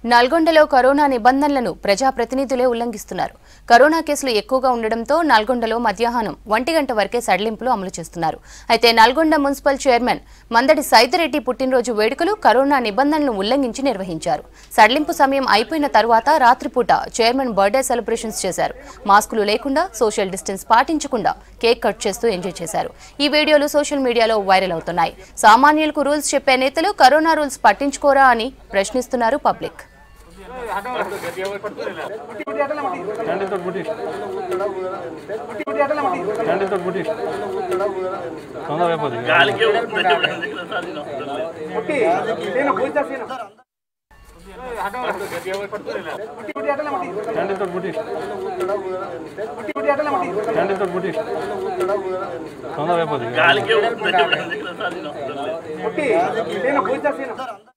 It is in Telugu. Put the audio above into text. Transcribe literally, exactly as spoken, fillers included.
నల్గొండలో కరోనా నిబంధనలను ప్రజాప్రతినిధులే ఉల్లంఘిస్తున్నారు. కరోనా కేసులు ఎక్కువగా ఉండడంతో నల్గొండలో మధ్యాహ్నం ఒంటి గంట వరకే సడలింపులు అమలు చేస్తున్నారు. అయితే నల్గొండ మున్సిపల్ చైర్మన్ మందడి సైదిరెడ్డి పుట్టినరోజు వేడుకలు కరోనా నిబంధనలను ఉల్లంఘించి నిర్వహించారు. సడలింపు సమయం అయిపోయిన తరువాత రాత్రిపూట చైర్మన్ బర్త్డే సెలబ్రేషన్స్ చేశారు. మాస్కులు లేకుండా, సోషల్ డిస్టెన్స్ పాటించకుండా కేక్ కట్ చేస్తూ ఎంజాయ్ చేశారు. ఈ వీడియోలు సోషల్ మీడియాలో వైరల్ అవుతున్నాయి. సామాన్యులకు రూల్స్ చెప్పే నేతలు కరోనా రూల్స్ పట్టించుకోరా అని ప్రశ్నిస్తున్నారు పబ్లిక్. గాలికి